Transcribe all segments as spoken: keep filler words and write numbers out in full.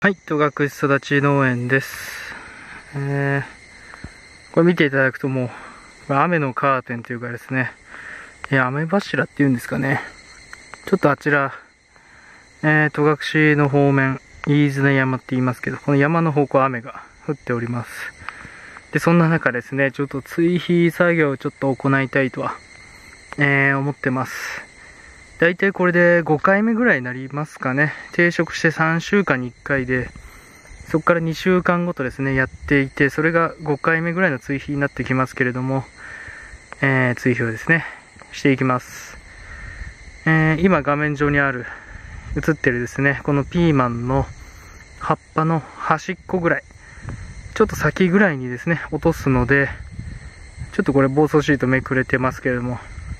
はい、戸隠育ち農園です。えー、これ見ていただくともう、雨のカーテンというかですね、えー、雨柱っていうんですかね。ちょっとあちら、えー、戸隠の方面、飯綱山って言いますけど、この山の方向雨が降っております。で、そんな中ですね、ちょっと追肥作業をちょっと行いたいとは、えー、思ってます。だいたいこれでごかいめぐらいになりますかね。定食してさんしゅうかんにいっかいで、そこからにしゅうかんごとですね、やっていて、それがごかいめぐらいの追肥になってきますけれども、えー、追肥をですね、していきます。えー、今画面上にある、映ってるですね、このピーマンの葉っぱの端っこぐらい、ちょっと先ぐらいにですね、落とすので、ちょっとこれ防草シートめくれてますけれども、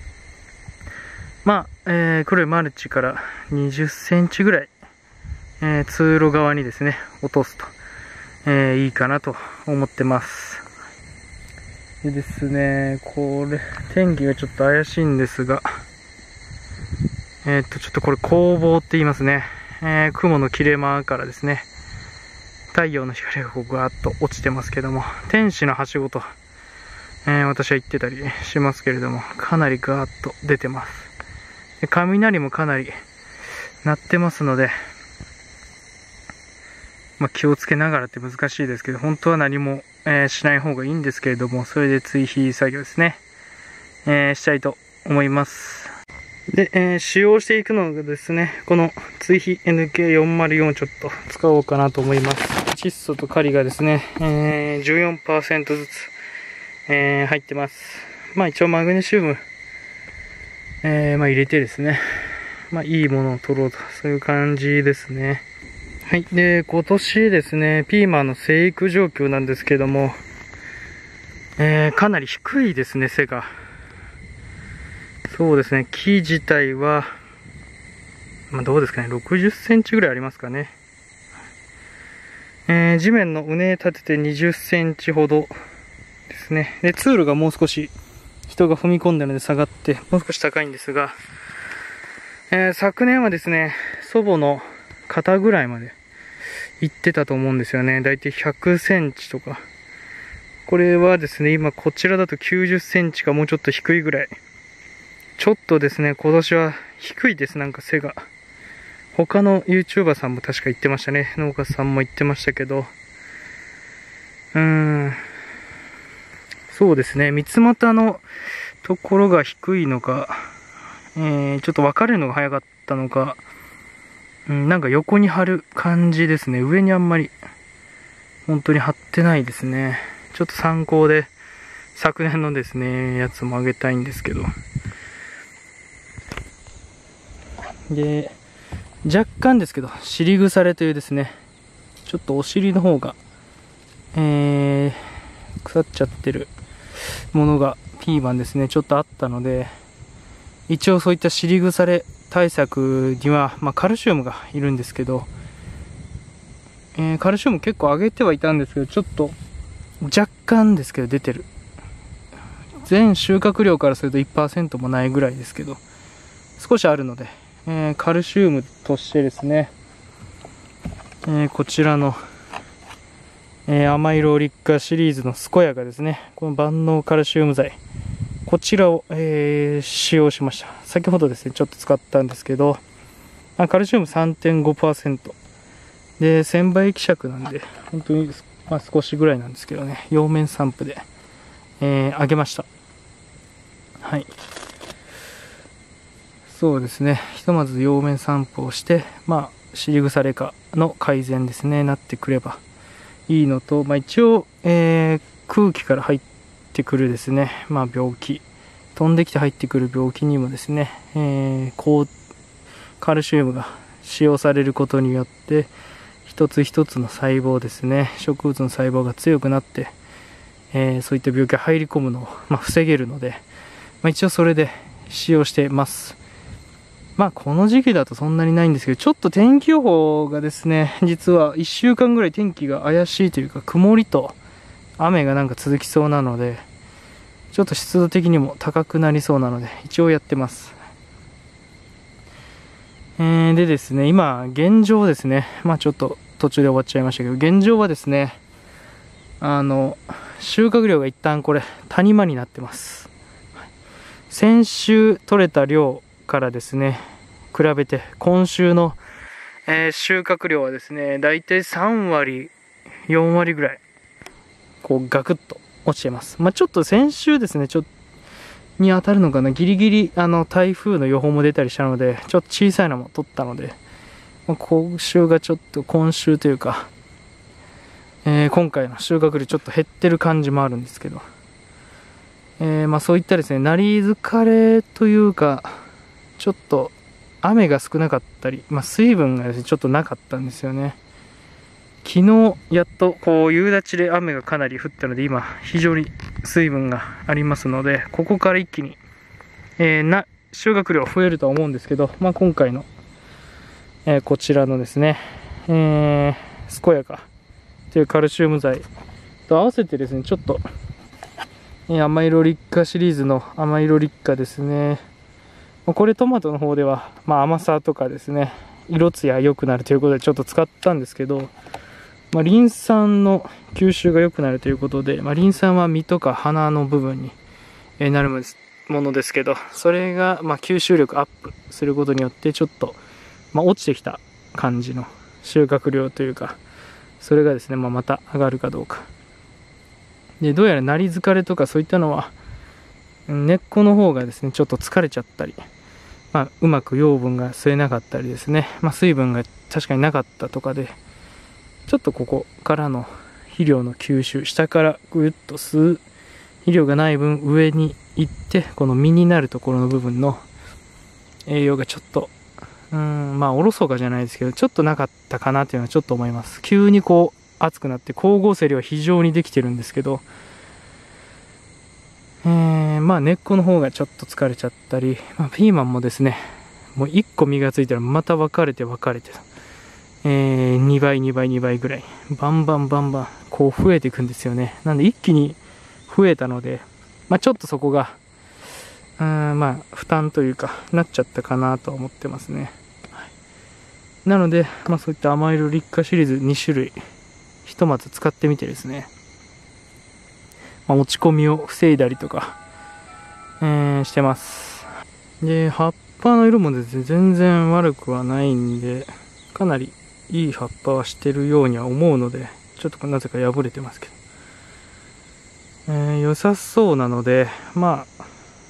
まあ、えー、黒いマルチからにじゅっセンチぐらい、えー、通路側にですね、落とすと、えー、いいかなと思ってます。でですね、これ、天気がちょっと怪しいんですが、えー、っと、ちょっとこれ、光芒って言いますね。えー、雲の切れ間からですね、太陽の光がこうガーッと落ちてますけども、天使のはしごと、えー、私は言ってたりしますけれども、かなりガーッと出てます。で、雷もかなり鳴ってますので、まあ、気をつけながらって難しいですけど、本当は何も、えー、しない方がいいんですけれども、それで追肥作業ですね、えー、したいと思います。で、えー、使用していくのがですね、この追肥 エヌケーよんまるよん をちょっと使おうかなと思います。窒素とカリがですね、えー、じゅうよんパーセント ずつ、えー、入ってます。まあ一応マグネシウム、えー、まあ入れてですね、まあいいものを取ろうと、そういう感じですね。はい。で、今年ですね、ピーマンの生育状況なんですけども、えー、かなり低いですね、背が。そうですね、木自体は、まあどうですかね、ろくじゅっセンチぐらいありますかね。えー、地面の畝立ててにじゅっセンチほどですね。で、通路がもう少し人が踏み込んだので下がって、もう少し高いんですが、えー、昨年はですね、祖母の肩ぐらいまで行ってたと思うんですよね。だいたいひゃくセンチとか。これはですね、今こちらだときゅうじゅっセンチかもうちょっと低いぐらい。ちょっとですね、今年は低いです、なんか背が。他の YouTuber さんも確か言ってましたね。農家さんも言ってましたけど。うーん。そうですね、三つ股のところが低いのか、えー、ちょっと分かれるのが早かったのか、うん、なんか横に張る感じですね。上にあんまり、本当に張ってないですね。ちょっと参考で、昨年のですね、やつもあげたいんですけど。で、若干ですけど、尻腐れというですね、ちょっとお尻の方が、えー、腐っちゃってるものが、ピーマンですね、ちょっとあったので、一応そういった尻腐れ対策には、まあ、カルシウムがいるんですけど、えー、カルシウム結構上げてはいたんですけど、ちょっと若干ですけど出てる。全収穫量からすると いちパーセント もないぐらいですけど、少しあるので、えー、カルシウムとしてですね、えー、こちらの、えー、甘色リッカシリーズのスコヤがですね、この万能カルシウム剤、こちらを、えー、使用しました。先ほどですね、ちょっと使ったんですけど、あカルシウム さんてんごパーセント。で、せんばい希釈なんで、本当に、まあ、少しぐらいなんですけどね、葉面散布で、えー、上げました。はい。そうですね、ひとまず葉面散布をして、まあ、尻腐れ化の改善ですね、なってくればいいのと、まあ、一応、えー、空気から入ってくるですね、まあ、病気、飛んできて入ってくる病気にもですね、えー、高カルシウムが使用されることによって、一つ一つの細胞ですね、植物の細胞が強くなって、えー、そういった病気が入り込むのを、まあ、防げるので、まあ、一応それで使用してます。まあこの時期だとそんなにないんですけど、ちょっと天気予報がですね、実はいっしゅうかんぐらい天気が怪しいというか、曇りと雨がなんか続きそうなので、ちょっと湿度的にも高くなりそうなので、一応やってます。えー、でですね、今、現状ですね、まあちょっと途中で終わっちゃいましたけど、現状はですね、あの、収穫量が一旦これ、谷間になってます。先週取れた量からですね、比べて、今週の、えー、収穫量はですね、だいたいさんわり、よんわりぐらい、こうガクッと落ちてます。まあ、ちょっと先週ですね、ちょっと、に当たるのかな、ギリギリ、あの、台風の予報も出たりしたので、ちょっと小さいのも取ったので、まあ、今週がちょっと、今週というか、えー、今回の収穫量ちょっと減ってる感じもあるんですけど、えー、まあそういったですね、なり疲れというか、ちょっと雨が少なかったり、まあ水分がですね、ちょっとなかったんですよね。昨日、やっとこう夕立で雨がかなり降ったので、今、非常に水分がありますので、ここから一気に、えー、な、収穫量増えるとは思うんですけど、まあ今回の、えー、こちらのですね、えー、健やかというカルシウム剤と合わせてですね、ちょっと、えー、甘色立花シリーズの甘色立花ですね。これトマトの方では、まあ甘さとかですね、色艶良くなるということでちょっと使ったんですけど、まあ、リン酸の吸収が良くなるということで、まあ、リン酸は実とか花の部分になるものですけど、それがまあ吸収力アップすることによってちょっと、まあ、落ちてきた感じの収穫量というか、それがですね、まあ、また上がるかどうか。で、どうやらなり疲れとかそういったのは、根っこの方がですね、ちょっと疲れちゃったり、まあ、うまく養分が吸えなかったりですね、まあ、水分が確かになかったとかで、ちょっとここからの肥料の吸収、下からぐっと吸う肥料がない分上に行って、この実になるところの部分の栄養がちょっと、うーん、まあおろそかじゃないですけど、ちょっとなかったかなというのはちょっと思います。急にこう熱くなって光合成量は非常にできてるんですけど、えー、まあ根っこの方がちょっと疲れちゃったり、まあ、ピーマンもですね、もういっこ実がついたらまた分かれて分かれて、えー、にばいにばいにばいぐらいバンバンバンバンこう増えていくんですよね。なんで一気に増えたので、まあ、ちょっとそこがうーんまあ負担というかなっちゃったかなと思ってますね。はい、なので、まあ、そういった甘色立花シリーズにしゅるいひとまず使ってみてですね、まあ、落ち込みを防いだりとか、えー、してます。で、葉っぱの色もですね全然悪くはないんで、かなりいい葉っぱはしてるようには思うので、ちょっとなぜか破れてますけど、えー、良さそうなので、まあ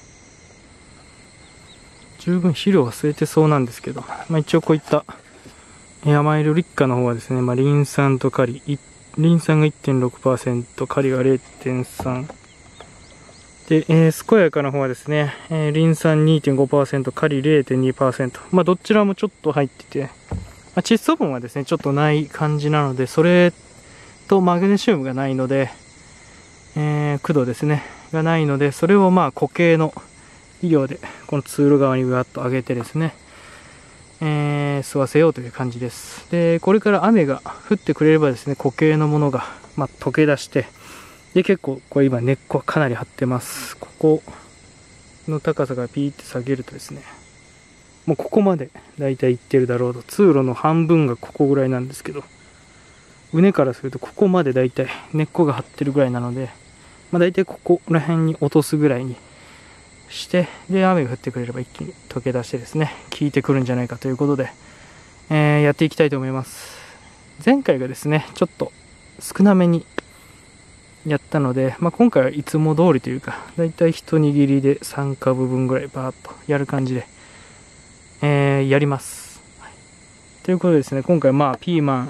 十分肥料は吸えてそうなんですけど、まあ、一応こういった甘色立花の方はですね、まあ、リン酸とカリ、リン酸が いってんろくパーセント、カリが れいてんさん で、えー、健やかの方はですね、えー、リン酸 にてんごパーセント、カリ れいてんにパーセント、まあどちらもちょっと入ってて、まあ、窒素分はですねちょっとない感じなので、それとマグネシウムがないので、えー、駆動ですねがないので、それをまあ固形の肥料でこの通路側にぐわっと上げてですね、えー、吸わせようという感じです。で、これから雨が降ってくれればですね、固形のものが、まあ、溶け出して、で、結構、これ今根っこかなり張ってます。ここの高さがピーって下げるとですね、もうここまでだいたい行ってるだろうと。通路の半分がここぐらいなんですけど、畝からするとここまでだいたい根っこが張ってるぐらいなので、まあ、だいたいここら辺に落とすぐらいにして、で、雨が降ってくれれば一気に溶け出してですね、効いてくるんじゃないかということで、えー、やっていきたいと思います。前回がですね、ちょっと少なめにやったので、まあ、今回はいつも通りというか、だいたい一握りでさんかぶぶんぐらいバーッとやる感じで、えー、やります。はい、ということでですね、今回まあピーマン、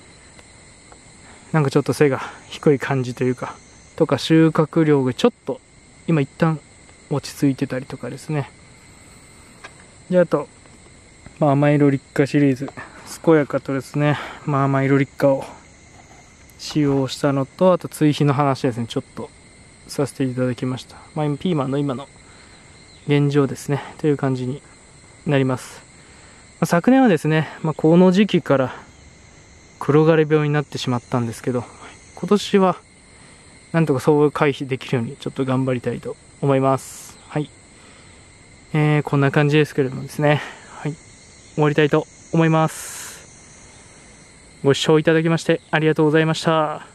なんかちょっと背が低い感じというか、とか収穫量がちょっと今一旦落ち着いてたりとかですね。で、あと、まあ、甘色立花シリーズ、健やかとですね、まあ、甘色立花を使用したのと、あと追肥の話ですね、ちょっとさせていただきました。まあ、ピーマンの今の現状ですね、という感じになります。まあ、昨年はですね、まあ、この時期から黒枯れ病になってしまったんですけど、今年はなんとかそう回避できるようにちょっと頑張りたいと思います。はい。えー、こんな感じですけれどもですね。はい。終わりたいと思います。 ご視聴いただきましてありがとうございました。